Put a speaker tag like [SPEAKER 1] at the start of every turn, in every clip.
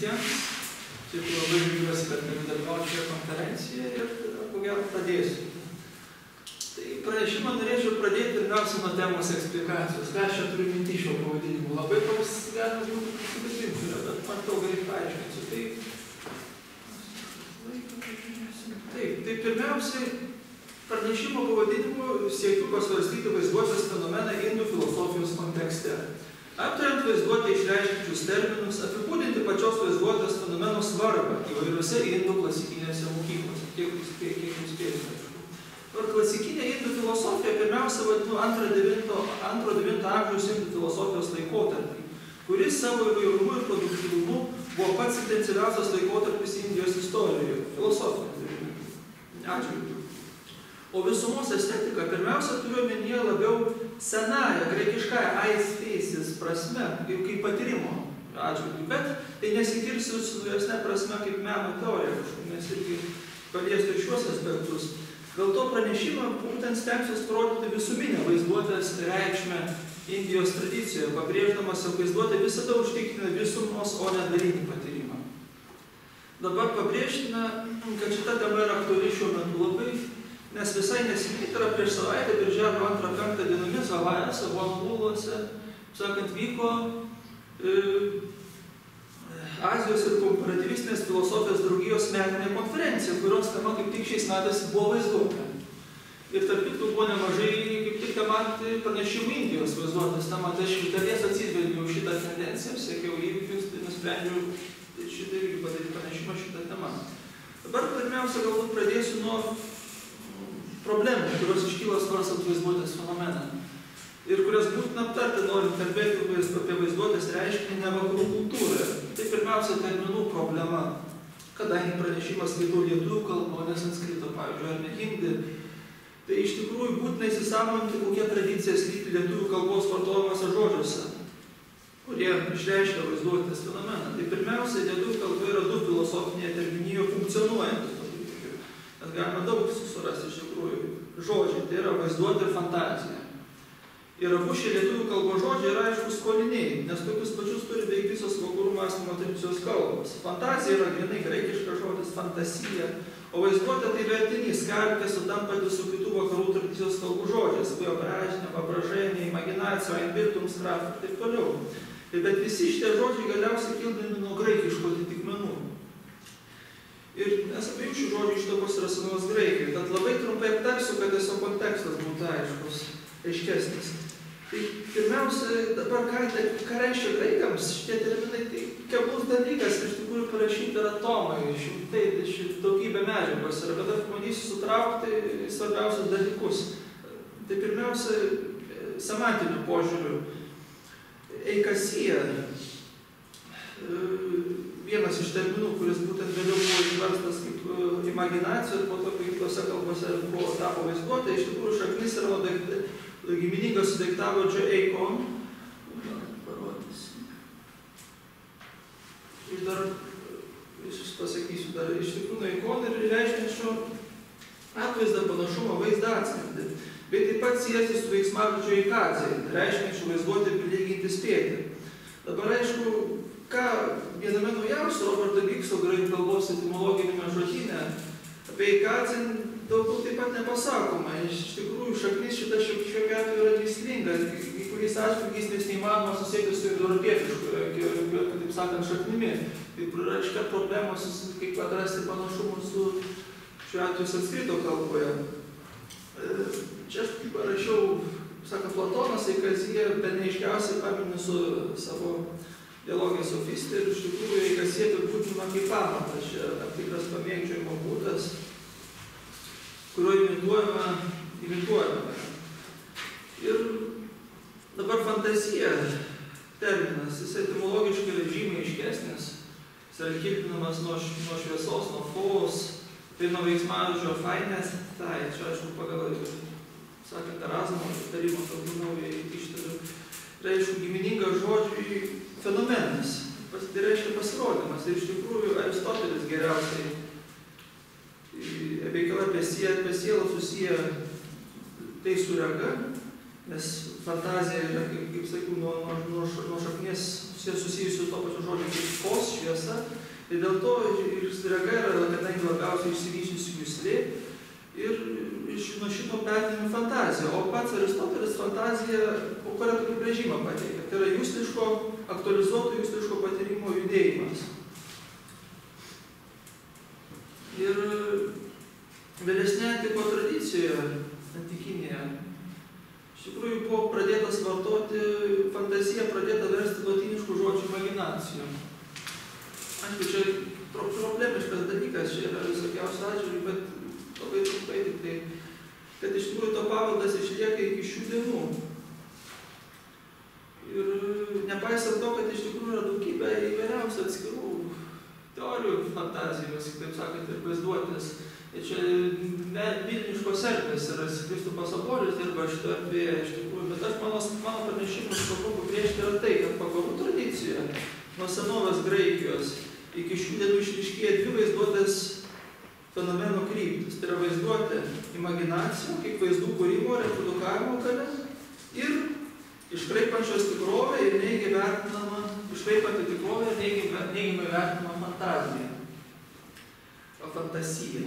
[SPEAKER 1] visiems. Šiaip labai džiaugiuosi, kad galiu dalyvauti šioje konferencijoje ir ko gero pradėsiu. Tai pranešimą norėčiau pradėti pirmiausia nuo temos eksplikacijos. Ką aš čia turiu minty šio pavadinimu? Labai toks galima būtų pasidalinti, bet matau gerai paaiškinsiu. Tai pirmiausiai pranešimo pavadinimu siekiu pasvarstyti vaizduotės fenomeną indų filosofijos kontekste. Aptariant vaizduotę išreiškiančius terminus, apibūdinti pačios vaizduotės fenomeno svarbą įvairiuose indų klasikinėse mokyklose. Kiek jūs spėsite. Ir klasikinė indų filosofija pirmiausia vadinu 2-9 amžiaus indų filosofijos laikotarpį, kuris savo įvairumu ir produktyvumu buvo pats intensyviausias laikotarpis Indijos istorijoje, filosofinė atžvilgiu. O visumos estetika pirmiausia turiu omenyje labiau senąją, graikiškąją aisthesis prasme, kaip patyrimo atžvilgiu, bet tai nesikirsiu su naujesne prasme kaip meno teorija, nes irgi paliesti šiuos aspektus. Dėl to pranešimą būtent stengsiuos parodyti visuminę vaizduotės reikšmę Indijos tradicijoje, pabrėždamas, jog vaizduotė visada užtikrina visumos, o ne dalinį patyrimą. Dabar pabrėžtina, kad šita tema yra aktuali šiuo metu labai, nes visai neseniai, tai yra prieš savaitę, birželio 2-5 dienomis Havajuose, Honoluluose, sakant, vyko Azijos ir komparatyvistinės filosofijos draugijos metinė konferencija, kurios tema kaip tik šiais metais buvo vaizduotė. Ir tarp kitų buvo nemažai kaip tik tematį pranešimų Indijos vaizduotės tema, tai aš iš dalies atsižvelgiau šitą tendenciją, sekiau įvykius, tai nusprendžiau šitą irgi padaryti pranešimą šitą temą. Dabar pirmiausia galbūt pradėsiu nuo problemų, kurios iškyla svarstant vaizduotės fenomeną ir kurias būtina aptarti, norint kalbėti apie vaizduotės reiškinį ne vakarų kultūroje. Tai pirmiausia terminų problema, kadangi pranešimas skaitau lietuvių kalbą, o ne sanskrito, pavyzdžiui, ar ne hindi, tai iš tikrųjų būtina įsisąmoninti, kokia tradicija slypi lietuvių kalbos vartojimuose žodžiuose, kurie išreiškia vaizduotės fenomeną. Tai pirmiausia, lietuvių kalba yra du filosofinėje terminijoje funkcionuojantys. Mes galime daug surasti iš tikrųjų žodžiai, tai yra vaizduotė ir fantazija. Ir abu šie lietuvių kalbos žodžiai yra aišku skoliniai, nes tokius pačius turi beveik visos vakarų mąstymo tradicijos kalbos. Fantazija yra grynai graikiškas žodis, fantasija, o vaizduotė tai vertinys, karpė sutampanti su kitų vakarų tradicijos kalbų žodžiais, vyobražinė, vabražinė, imaginacija, einbirtum, skraf ir taip toliau. Bet visi šitie žodžiai galiausiai kildami nuo graikiškų atitikmenų. Ir nes abiejų šių žodžių ištakos yra senovės graikai, tad labai trumpai aptarsiu, kad tiesiog kontekstas būtų aiškus, aiškesnis. Tai pirmiausia, dabar ką reiškia graikams šitie terminai, tai keblus dalykas, iš tikrųjų parašyti yra tomai, šimtai, daugybė medžiagos yra, bet aš bandysiu sutraukti svarbiausius dalykus. Tai pirmiausia, semantiniu požiūriu. Eikasija, vienas iš terminų, kuris būtent vėliau buvo išverstas kaip imaginacija ir po to kitose kalbose buvo tapo vaizduotė, iš tikrųjų šaknis yra giminingas su daiktavardžiu eikon. Parodysiu. Ir dar, visus pasakysiu, dar iš tikrųjų eikon ir reiškiančio atvaizdą panašumą vaizdą atskirti. Bet taip pat siejasi su veiksmažodžiu eikazė, reiškiančiu vaizduotę prilyginti spėti. Dabar aišku, ką viename naujausių Roberto Bikso graikų kalbos etimologinėme žodyne apie eikazę daugiau taip pat nepasakoma. Iš tikrųjų, šaknis šitą šiuo atveju yra mįslinga, į kuriais atžvilgiais nes neįmanoma susėti su indoeuropietišku, taip sakant, šaknimi. Taip reiškia problemos, kaip atrasti panašumų su šiuo atveju sanskrito kalboje. Čia aš parašiau, sakant, Platonas eikaziją, bet neaiškiausiai pamini su savo dialogija sofistė ir iš tikrųjų eikazija apibūdinama kaip pamatas, čia tam tikras pamėgdžiojimo būdas, kuriuo imituojame. Ir dabar fantazija terminas, jis etimologiškai yra žymiai aiškesnis, jis yra kilpinamas nuo šviesos, nuo fos, tai nuo veiksmažodžio fainės, tai čia aišku pagal, sakant, Erasmo tarimą, kalbų naujai ištariu, reiškia giminingas žodžiui fenomenas, tai reiškia pasirodymas. Ir iš tikrųjų Aristotelis geriausiai veikalą apie sielą susiję tai su rega, nes fantazija yra, kaip sakiau, nuo šaknies susijusi su to pačiu žodžiu kaip švos, šviesa. Ir dėl to ir rega yra kadangi labiausiai išsivysiusi juslė ir nuo šito perėmė fantaziją. O pats Aristotelis fantaziją, kurią apibrėžimą pateikia. Tai yra jusliško, aktualizuoto jusliško patyrimo judėjimas. Ir vėlesnėje antiko tradicijoje, antikinėje, iš tikrųjų buvo pradėtas vartoti, fantazija pradėta versti lotyniškų žodžių imaginacijų. Aišku, čia problemiškas dalykas, čia yra visokiausių atžvilgių, bet labai trumpai tik tai, kad iš tikrųjų to paveldas išlieka iki šių dienų. Ir nepaisant to, kad iš tikrųjų yra daugybė įvairiausių atskirų teorijų fantazijos, taip sakant, ir vaizduotės. Ir čia ne Vilniškos erdvės yra Kristupas Abolis dirba šitoje erdvėje iš tikrųjų, bet aš mano pranešimus kalbu pabrėžti yra tai, kad vakarų tradicijoje nuo senovės Graikijos iki šių dienų išryškėja dvi vaizduotės fenomeno kryptis. Tai yra vaizduotė imaginacijų, kaip vaizdų kūrimo, reprodukavimo galia ir iškraipančios tikrovę ir neigiamai vertinama, iškraipanti tikrovę ir neigiamai vertinama fantazija. O fantasija.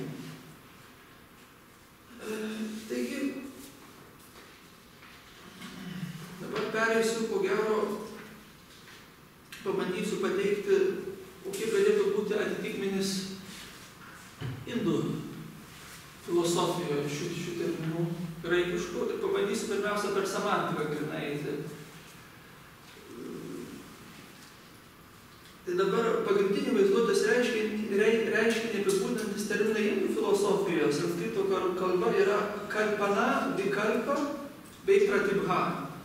[SPEAKER 1] Taigi, dabar pereisiu, ko gero, pabandysiu pateikti, kokie galėtų būti atitikmenys indų filosofijoje šių terminų graikiškų. Ir pabandysiu pirmiausia per semantiką grynai eiti. Tai dabar pagrindinį vaizduotės reiškinį apibūdinantis terminai indų filosofijos sanskrito kalba yra kalpana, vikalpa bei pratibha.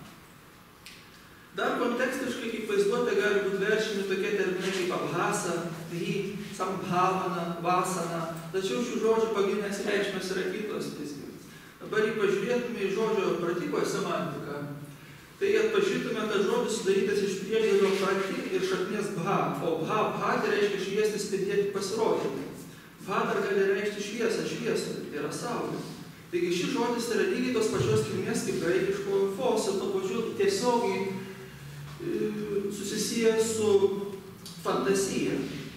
[SPEAKER 1] Dar kontekstiškai kaip vaizduotė gali būti verčiami tokie terminai kaip abhasa, dhi, sambhavana, vasana, tačiau šių žodžių pagrindinės reikšmės yra kitos. Dabar jei pažiūrėtume į žodžio pratybos semantiką, tai atpažįtume, kad žodis sudarytas iš priešdėlio prati ir šaknies bha, o bha tai reiškia šviesti, spindėti, pasirodyti. Bha dar gali reikšti šviesą, šviesą, tai yra saulė. Taigi šis žodis yra lygiai tos pačios kilmės kaip graikiško fos ir to pačiu tiesiogiai susisijęs su fantazija.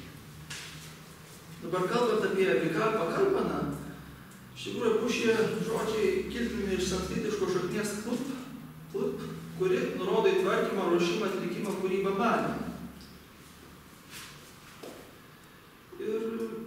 [SPEAKER 1] Dabar kalbant apie vikalpą kalpaną, iš tikrųjų abu šie žodžiai kiltimi iš sanskritiško šaknies klup, kuri nurodo į tvarkymą, ruošimą, atlikimą, kūrybą, manymą. Ir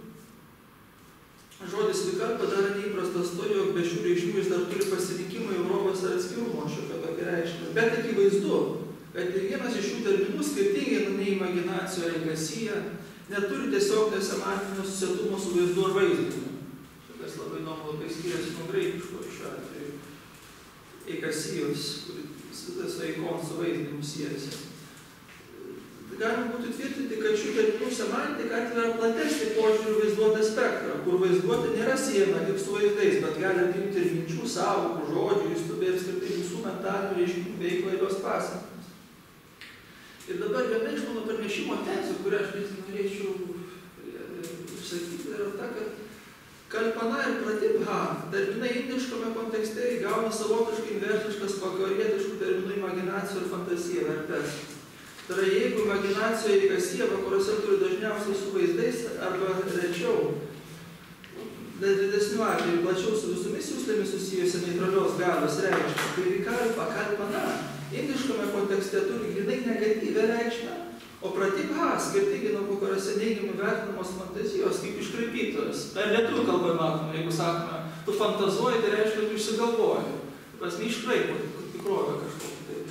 [SPEAKER 1] žodis vikalpa dar neįprastas to, jog be šių reikšmių jis dar turi pasirinkimą įvairovės ir atskirumo šiokią tokią reikšmę. Bet akivaizdu, kad vienas iš šių terminų skirtingai nei imaginacija ar eikasija neturi tiesiog semantinio susietumo su vaizdu ar vaizdiniu. Šitas labai įdomu, labai skiriasi nuo graikiško šiuo atveju. Eikasijos, kuris su eikon su vaizdinimu siejasi. Galima būtų tvirtinti, kad šių terminų semantika atveria platesnį požiūrį vaizduotę spektrą, kur vaizduotė nėra siejama tik su vaizdais, bet gali apimti ir minčių, sąvokų, žodžių, įstubė ir skirtai visų mentalinių reiškinių veiklą ir jos pasekmes. Ir dabar viena iš mano pranešimo tezių, kurią aš norėčiau išsakyti, yra ta, kad kalpana ir pratibha terminai indiškame kontekste įgauna savotiškai inversiškas vakarietiškų terminų imaginacijų ir fantazija vertes. Tai yra, jeigu imaginacijoje eikasija vakaruose turi dažniausiai su vaizdais arba rečiau, didesniu atveju plačiau su visomis juslėmis susijusi neutralios galios reikšmė, tai vikalpa, kalpana indiškame kontekste turi grynai negatyvią reikšmę, o pratibha, skirtingai nuo vakaruose neigiamai vertinamos fantazijos kaip iškraipytojas. Tai lietuvių kalbai matome, jeigu sakome, tu fantazuoji, tai reiškia, tu išsigalvoji. Prasme, iškraipo tikrovę kažkokį.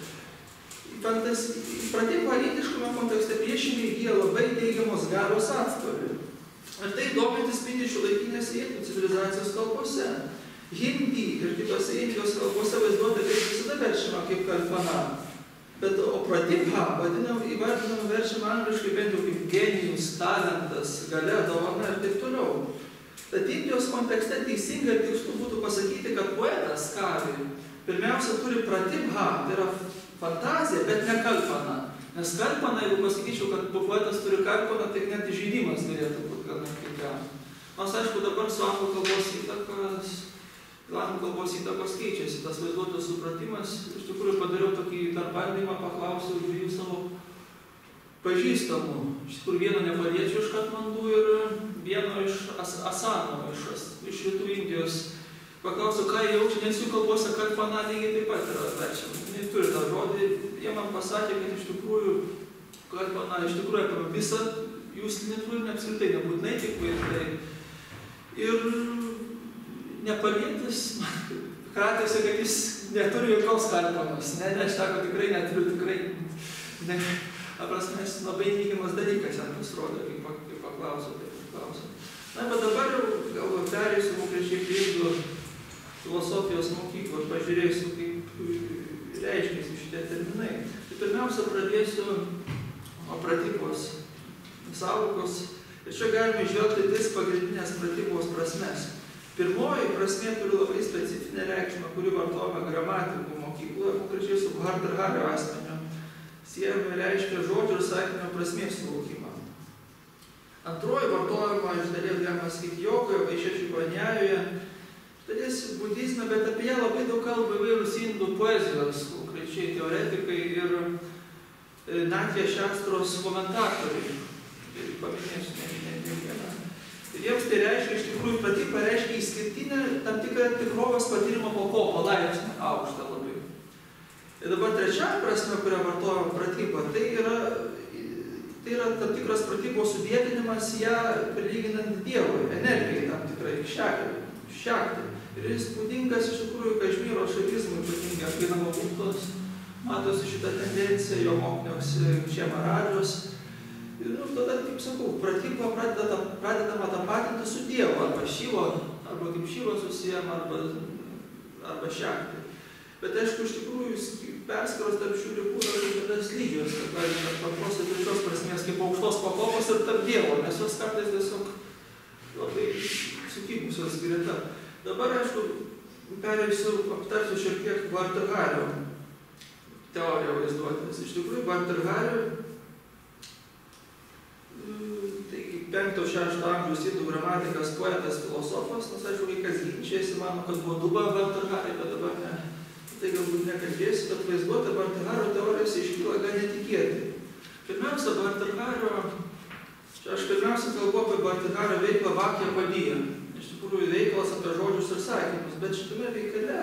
[SPEAKER 1] Pratibha indiškame kontekste priešingai įgyja labai teigiamos galios atspalvį. Ir tai domintis spindi šiuolaikinėse indų civilizacijos kalbose. Hindi ir kitose Indijos kalbose vaizduotė kaip visada verčiama kaip kalpana. Bet o pratibha įvardinama verčiama angliškai bent jau kaip genijus, talentas, galia, dovana ir taip toliau. Tad Indijos kontekste teisinga ir tikslu būtų pasakyti, kad poetas kari pirmiausia turi pratibha, tai yra fantazija, bet ne kalpana. Nes kalpana, jeigu pasakyčiau, kad poetas turi kalpaną, tai net įžeidimas galėtų būti gana kiekvienam. Nors aišku, dabar su anglų kalbos įtakas Islandų kalbos įtakos keičiasi, tas vaizduotojo supratimas. Iš tikrųjų padariau tokį dar bandymą, paklausiau dviejų savo pažįstamų. Iš tikrųjų vieno nepaliečių iš Katmandų ir vieno iš Asano, iš Rytų Indijos. Paklausiau, ką jaučia, nes jų kalbose Katmana lygiai taip pat yra verčiama. Jie turi tą žodį, jie man pasakė, kad iš tikrųjų Katmana iš tikrųjų apima visą jūslinį turinį, apskritai nebūtinai tik vaizdai. Ir nepalietis kratėsi, kad jis neturi jokios Katmanos. Ne, aš sako, tikrai neturiu, tikrai. Ne, aprasmės, labai neigiamas dalykas jam pasirodo, kaip paklausiau, taip paklausiau. Na, bet dabar jau perėsiu konkrečiai prie filosofijos mokyklų ir pažiūrėsiu, kaip reiškiasi šitie terminai. Tai pirmiausia, pradėsiu nuo pratybos sąvokos. Ir čia galime išvelgti tris pagrindinės pratybos prasmes. Pirmoji prasmė turi labai specifinę reikšmę, kuri vartojama gramatikų mokykloje, konkrečiai su Harter-Hario asmeniu. Siejame reiškia žodžio ir sakinio prasmės suvokimą. Antroji vartojama iš dalies galima sakyti jogoje, Vaišešikonijoje, iš dalies budizme, bet apie ją labai daug kalba įvairūs indų poezijos, konkrečiai teoretikai ir Natya Šastros komentatoriai. Ir paminėsiu ne vieną. Ir jiems tai reiškia, iš tikrųjų, pratyba reiškia išskirtinę tam tikrą tikrovės patyrimo pakopą, laipsnį, aukštą labai. Ir dabar trečia prasme, kurią vartojama pratyba, tai yra tam tikras pratybos sudėtinimas ją prilyginant Dievui, energijai tam tikrai, šakti. Ir jis būdingas iš tikrųjų Kašmyro šaizmui, ypatingai apginamo būtos, matosi šitą tendenciją, jo mokiniuose Čemaradžios. Ir tada, kaip sakau, pratyba pradedama tapatinti su Dievu, arba Šivo, arba kaip Šivo susijama, arba šakti. Bet aišku, iš tikrųjų, perskaros tarp šių ribų yra slydžios, kad pavyzdžiui, papros ir trečios prasmės kaip aukštos pakopos ir tarp Dievo, nes jos kartais tiesiog labai sukibusios greta. Dabar, aišku, aptarsiu šiek tiek Harter-Hario teoriją vaizduotės. Iš tikrųjų, Harter-Hario, taigi 5-6 amžiaus indų gramatikas, poetas, filosofas, nors aišku, vaikas ginčiasi, mano, kad buvo duba Harter-Hario, bet dabar ne. Tai galbūt nekalbėsiu, bet vaizduota Harter-Hario teorijose iškyla gan netikėtai. Pirmiausia, Harter-Hario, čia aš pirmiausia kalbu apie Harter-Hario veiklą Vakya Padija. Iš tikrųjų veiklas apie žodžius ir sakymus, bet šitame veikale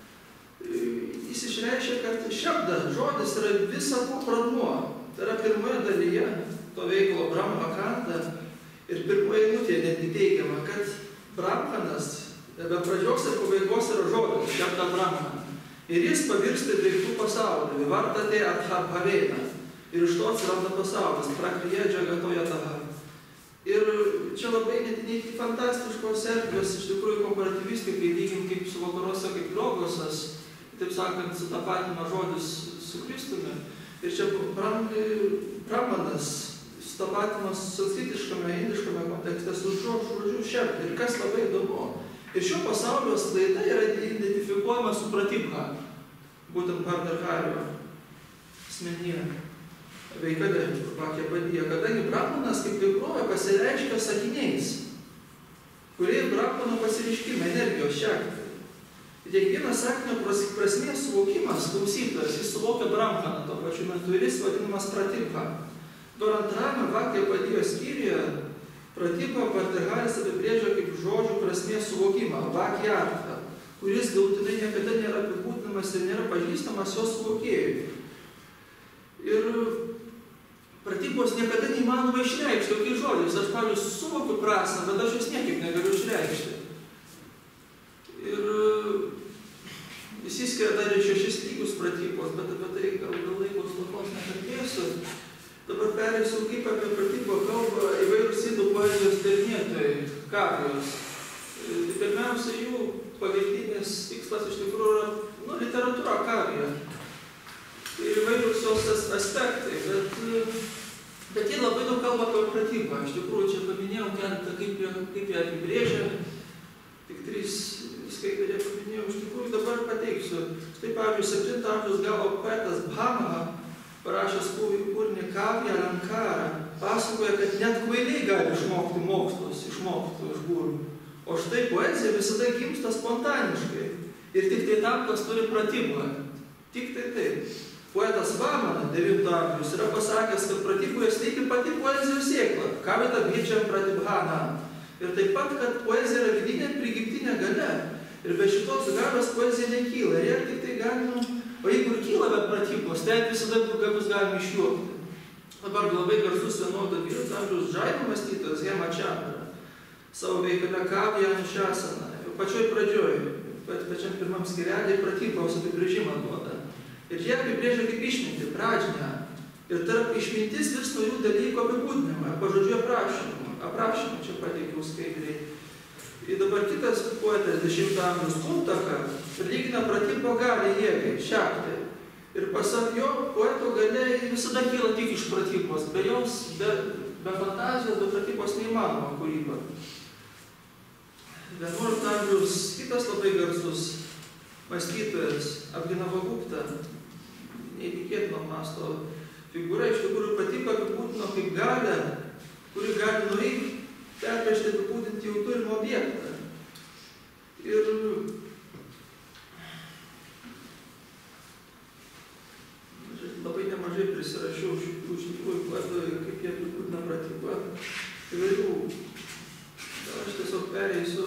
[SPEAKER 1] jis išreiškia, kad šabda žodis yra visa ko pradmuo. Tai yra pirmoje dalyje to veiklo Brahma Kanta ir pirmoje eilutėje netgi teigiama, kad Brahmanas be pradžios ir pabaigos yra žodis, šabda Brahman. Ir jis pavirsta daiktų pasaulį, Vivartate Adhabhavena. Ir iš to atsiranda pasaulis, Prakrija Džagatoje Taha. Ir čia labai net fantastiškos erdvės, iš tikrųjų komparativistikai, lygint kaip su vakaruose kaip logosas, taip sakant, sutapatina žodis su Kristumi. Ir čia Brahmanas sutapatinas sanskritiškame, indiškame kontekste su žodžiu šepti. Ir kas labai įdomu. Ir šio pasaulio sklaida yra identifikuojama su pratybha, būtent Harter-Hario asmenyje veikale Vakya Padija, kadangi Brahmanas kaip tikrovė pasireiškia sakiniais, kurie Brahmano pasireiškime, energijos šakti. Ir kiekvienas sakinio prasmės suvokimas, klausytojas, jis suvokia Brahmaną tuo pačiu metu ir jis vadinamas pratybha. Dar antrame Vakya Padijos skyriuje pratybą Harter-Haris apibrėžia kaip žodžių prasmės suvokimą, Vakyartą, kuris galutinai niekada nėra apibūdinamas ir nėra pažįstamas jos suvokėjui. Ir pratybos niekada neįmanoma išreikšti tokiais žodžiais. Aš, pavyzdžiui, suvokiu prasmę, bet aš jos niekaip negaliu išreikšti. Ir išsiskiria dar ir 6 lygius pratybos, bet apie tai gal laiko stokos nekalbėsiu. Dabar perėsiu, kaip apie pratybą kalba įvairūs indų poezijos tyrinėtojai, kavijos. Tai pirmiausia, jų pagrindinis tikslas iš tikrųjų yra literatūra kavija. Ir įvairūs jos aspektai, bet jie labai daug kalba apie pratybą. Iš tikrųjų, čia paminėjau keletą, kaip jie apibrėžia. Tik 3 skaitalė paminėjau. Iš tikrųjų, dabar pateiksiu. Štai, pavyzdžiui, 7 amžiaus galo poetas Bhamaha parašęs kūrinį Kavya Alankara, pasakoja, kad net kvailiai gali išmokti mokslus, išmokti iš gūrų. O štai poezija visada gimsta spontaniškai. Ir tik tai tam, kas turi pratybą. Tik tai taip. Poetas Vamana, 9 amžius, yra pasakęs, kad pratyboje slypi pati poezijos sėkla. Kavita biečiam pratibhana. Ir taip pat, kad poezija yra vidinė prigimtinė galia. Ir be šitos galios poezija nekyla. Ir tik tai galima... O jeigu ir kyla be pratybos, tai visada bus galima išjuokti. Dabar labai garsus 11 amžiaus žaidų mąstytojas Hemachandra savo veikale Kavya Anušasana. Pačioj pradžioj, pačiam pirmam skyrelį pratybos apibrėžimą duoda. Ir jie apibrėžia kaip išmintį, pradžinę. Ir tarp išmintis vis naujų dalykų apibūdinimą, pažodžiu aprašymą, čia pateikiau skaidriai. Ir dabar kitas poetas 10 amžiaus Kuntaka lygina pratybą gali jėgai, šaktai. Ir pasak jo, poeto galia visada kyla tik iš pratybos, be jos, be fantazijos, be pratybos neįmanoma kūryba. 11 amžiaus kitas labai garsus mąstytojas Abhinavagupta, neįtikėtino masto figūra, iš tikrųjų pratybą apibūdino kaip galią, kuri gali nueiti, pervežti apibūdinti jau turimą objektą. Ir labai nemažai prisirašiau šių iš tikrųjų poetų, kaip jie apibūdina pratybą įvairių. Gal aš tiesiog pereisiu.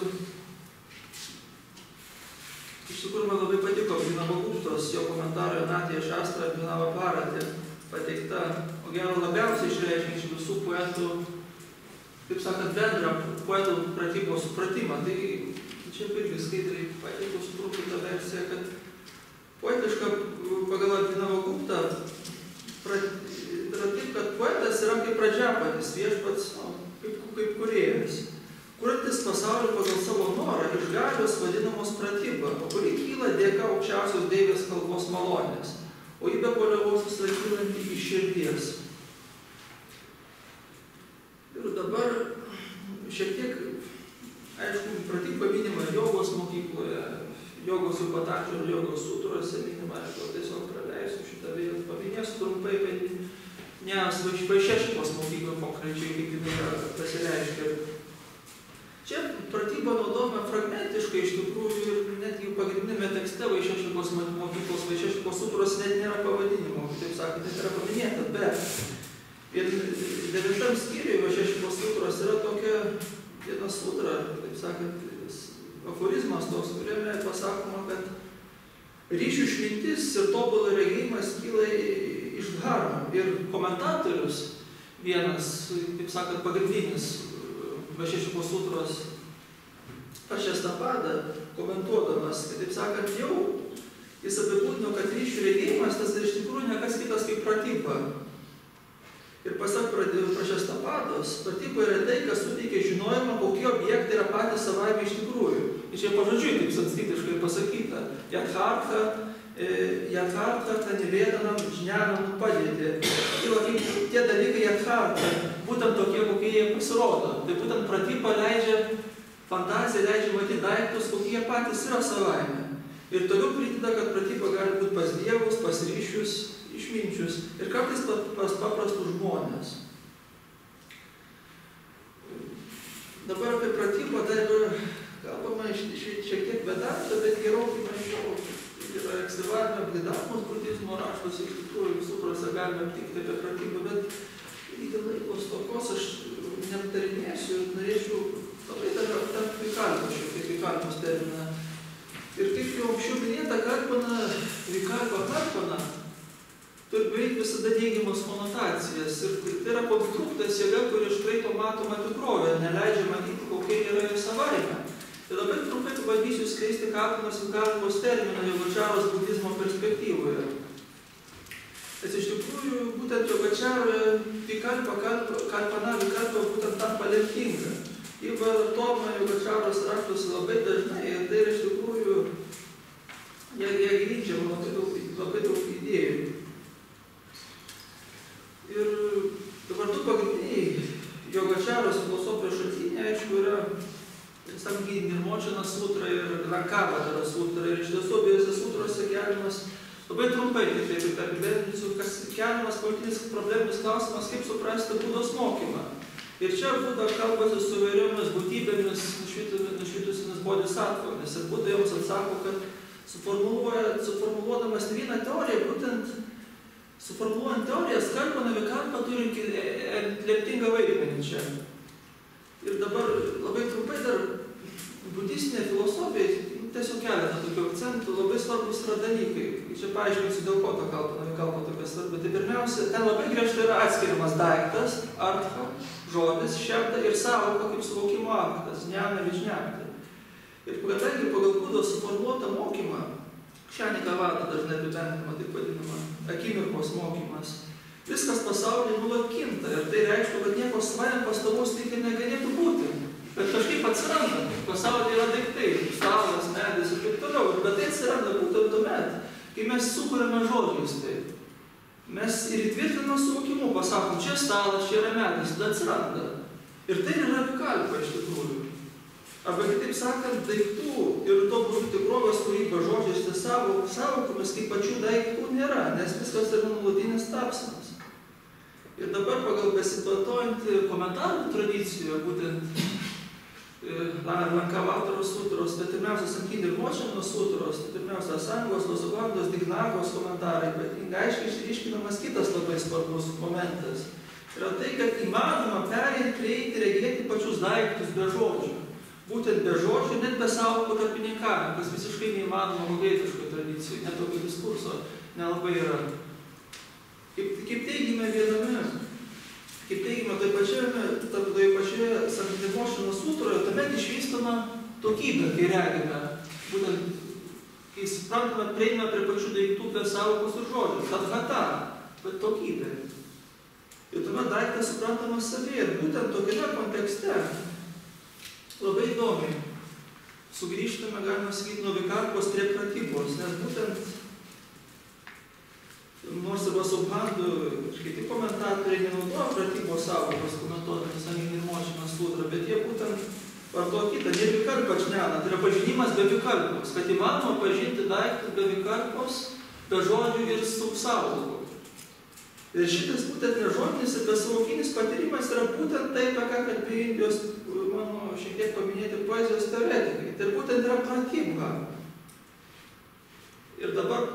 [SPEAKER 1] Iš tikrųjų, man labai patiko Abhinavaguptos, jo komentaro Natija Šastra Abhinavaparatė pateikta, o gero labiausiai išreiškiančių visų poetų, kaip sakant, bendrą poetų pratybos supratimą. Tai čia irgi skaidriai pateikiau sutrumpintą versiją, kad poetiška pagal Abhinavaguptą yra taip, kad poetas yra kaip pradžiapatis, viešpats, kaip kūrėjas, kuriantis pasaulį pagal savo norą iš galios vadinamos pratyba, o kuri kyla dėka aukščiausios deivės kalbos malonės, o ji be paliovos susilaikinanti iš širdies. Ir dabar šiek tiek, aišku, pratyba minima jogos mokykloje, jogos Upatanžalio ir jogos sutrose minima, aš tiesiog praleisiu šitą vėlį, paminėsiu trumpai, bet nes Vaišešikos mokykloje konkrečiai, kaip jinai pasireiškia. Čia pratyba naudojama fragmentiškai, iš tikrųjų, ir netgi pagrindinėme tekste Vaišešikos mokyklos, Vaišešikos sutros net nėra pavadinimo, taip sakant, net yra paminėta, bet ir 9 skyriuje Vaišešikos sutros yra tokia viena sutra, taip sakant, aforizmas toks, kuriame pasakoma, kad ryšių išmintis ir tobulo regėjimas kyla iš dharmo. Ir komentatorius vienas, taip sakant, pagrindinis Vaišešikos sutros Pašestapada, komentuodamas, taip sakant, jau jis apibūdino, kad ryšių regėjimas tas iš tikrųjų nekas kitas kaip pratyba. Ir pasak Pašestapados, pratyba yra tai, kas suteikia žinojimą, kokie objektai yra patys savaime iš tikrųjų. Ir čia pažodžiui, kaip sanskritiškai pasakyta, Jathartha Tanivėdanam žnenam padėti. Tie dalykai Jathartha, būtent tokie, kokie jie pasirodo. Tai būtent pratyba leidžia, fantazija leidžia matyti daiktus, kokie jie patys yra savaime. Ir toliau prideda, kad pratyba gali būti pas dievus, pas ryšius, išminčius ir kartais pas paprastus žmonės. Dabar apie pratybą dar kalbama šiek tiek bedarto, bet gerokai mažiau. Yra ekstrivalinio blidavimo budizmo raštuose, iš tikrųjų visų prasme galime aptikti apie pratybą, bet iki laiko stokos aš neaptarinėsiu ir norėčiau labai dar aptarti vikalpos terminą. Ir kaip jau anksčiau minėta, vikalpa turi beveik visada neigiamas konotacijas. Ir tai yra konstruktas jėga, kuri iškraito matomą tikrovę, neleidžia matyti, kokia yra jo savaime. Ir labai trumpai pabandysiu skleisti kalpos vikalpos terminą Jogačaros budizmo perspektyvoje. Nes iš tikrųjų, būtent Jogačaroje vikalpa būtent tampa lemtinga. Jį vartoma Jogačaros raštuose labai dažnai ir tai yra iš tikrųjų, jie grindžiama labai daug idėjų. Ir dabar du pagrindiniai Jogačaros filosofijos šaltiniai, aišku, yra Samgirmočina sutra ir Lankavadara sutra. Ir iš tiesų abiejose sutrose keliamas labai trumpai, taip apibendrinsiu, kas keliamas politinis probleminis klausimas, kaip suprasti Budos mokymą. Ir čia Buda kalbasi su įvairiomis būtybėmis nušvitusiamis bodhisattvomis. Ir Buda jums atsako, kad suformuluodamas vieną teoriją, būtent suformuluojant teoriją, Skalpana Vikalpa turi lemtingą vaidmenį čia. Ir dabar labai trumpai dar budistinė filosofija, tiesiog keletą tokių akcentų, labai svarbus yra dalykai. Čia paaiškinsiu, dėl ko to Vikalpa tokia svarbi. Tai pirmiausia, ten labai griežtai yra atskiriamas daiktas, artha, žodis, šebda ir sąvoka kaip suvokimo aktas, jnana, vižnana. Ir kadangi pagal Budos suformuotą mokymą, kšanika vada dažnai apibendrinama, taip vadinama, akimirkos mokymas, viskas pasaulyje nuolat kinta ir tai reiškia, kad nieko savaime pastovaus lyg ir negalėtų būti. Bet kažkaip atsiranda. Pasaulyje yra daiktai, stalas, medis ir taip toliau. Bet tai atsiranda būtent tuomet, kai mes sukuriame žodžiais tai. Mes ir įtvirtiname suvokimu, pasakom, čia stalas, čia yra medis, tada atsiranda. Ir tai yra Vikalpa iš tikrųjų. Arba kitaip sakant, daiktų ir to būtų tikrovės kūryba žodžiais tai savokomis, kaip pačių daiktų nėra, nes viskas yra nuolatinis tapsmas. Ir dabar pagal besiplėtojantį komentarų tradiciją, būtent Lankavatos sutros, tai pirmiausia Sankini ir Močino sutros, tai pirmiausia Asangos, Losogondos, Dignagos komentarai, ypatingai aiškiai išryškinamas kitas labai svarbus momentas. Yra tai, kad įmanoma prieiti regėti pačius daiktus be žodžių. Būtent be žodžių, net be sąvokų tarpininkavimo, kas visiškai neįmanoma hogėtiškoj tradicijai, net tokio diskurso nelabai yra. Kaip teigime viename, kaip teigime toje pačioje Sankini sutroje, tuomet išvystoma tokybė, kai regime, būtent, kai suprantame, prieiname prie pačių daiktų be sąvokos ir žodžių, tadhata, bet tokybė. Ir tuomet daiktas suprantamas savyje, ir būtent tokiame kontekste labai įdomiai sugrįžtame, galima sakyti, nuo Vikalpos prie pratybos, nes būtent nors arba Subhandų ir kiti komentatoriai nenaudoja pratybos sąvokos komentuodami Sankini ir Močino sutrą, bet jie būtent vartoja kitą, ne Vikalpa čnena, tai yra pažinimas be Vikalpos, kad įmanoma pažinti daiktus be Vikalpos, be žodžių ir su sąvokų. Ir šitas būtent nežodinis ir besavokinis patyrimas yra būtent tai, ką kalbėjo Indijos, mano šiek tiek paminėti poezijos teoretikai. Tai būtent yra pratyba. Ir dabar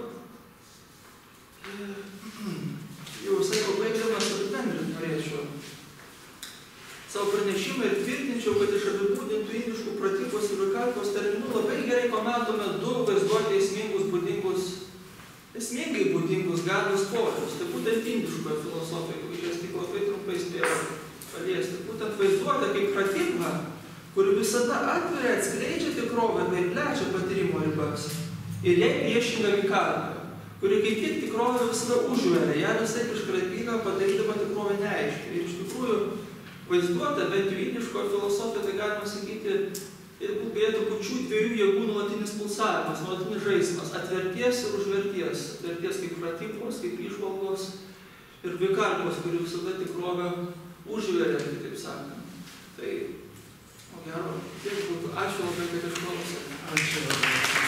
[SPEAKER 1] jau visai pabaigdamas apibendrinti norėčiau savo pranešimą ir tvirtinčiau, kad iš apibūdintų indiškų pratybos ir Vikalpos terminų labai gerai pamatome du vaizduoti esmingai būdingus galios polius. Tai būtent indiškoje filosofijoje, kurį jas tik labai trumpai spėjau paliesti. Būtent vaizduotė kaip pratyba, kuri visada atveria, atskleidžia tikrovę bei plečia patyrimo ribas. Ir jai priešinga Vikalpa, kuri kaip tik tikrovę visada užveria, ją visai iškraipina, padarydama tikrovę neaiškiai. Ir iš tikrųjų vaizduotė, bent jau indiškoje filosofijoje, tai galima sakyti, galėtų pačių dviejų jėgų nuolatinis pulsavimas, nuolatinis žaismas, atverties ir užverties. Atverties kaip pratybos, kaip įžvalgos ir Vikalpos, kuri visada tikrovę užveria, taip sakant. Tai, o gero, tiek būtų. Ačiū labai, kad išklausėte. Ačiū labai.